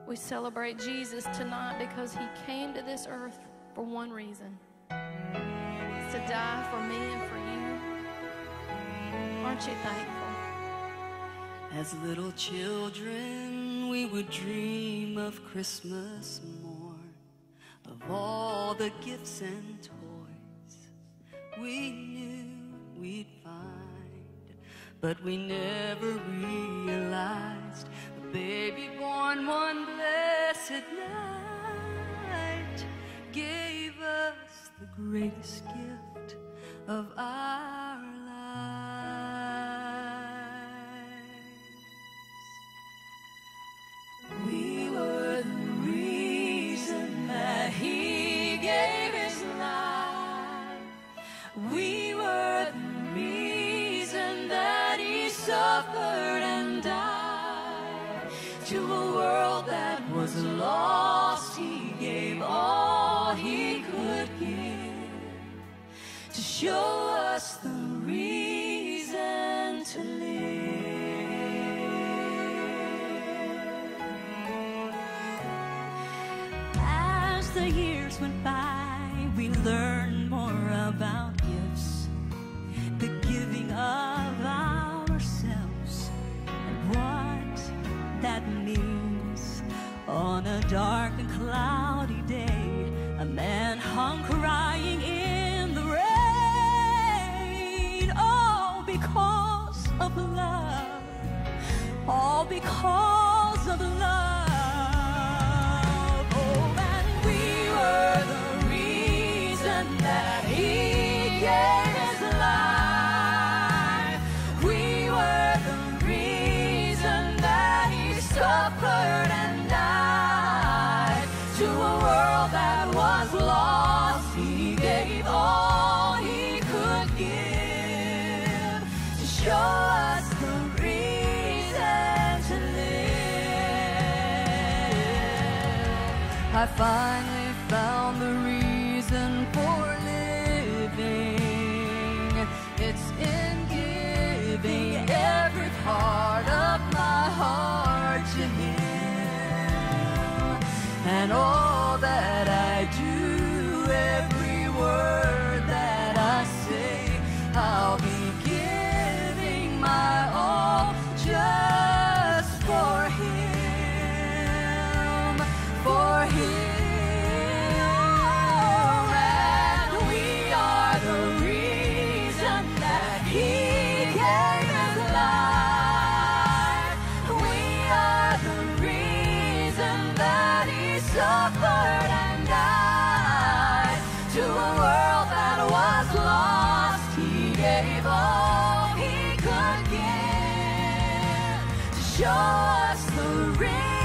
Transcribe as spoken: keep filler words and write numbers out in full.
We celebrate Jesus tonight because he came to this earth for one reason. It's to die for me and for you. Aren't you thankful? As little children, we would dream of Christmas morn, of all the gifts and toys we knew we'd find. But we never realized a baby born one blessed night gave us the greatest gift of our lives. We were the reason that he gave his life. We were the reason that he suffered and died. To a world that was lost, he gave all he could give, to show us the reason to live. As the years went by, we learned more about gifts, the giving of ourselves, and what that means. On a dark and cloudy day, a man hung crying in the rain, all because of love, all because of love. Oh, and we were the reason that he gave his life. We were the reason that he suffered and died. To a world that was lost, he gave all he could give, to show us the reason to live. I finally found the reason for living. It's in giving every part of my heart to him. And all that I do, every word that I say, I'll be giving my all just for him, for him. And we are the reason that he gave his life. We are the reason that he suffered and died. To a world that was lost, he gave all he could give, to show us the reason.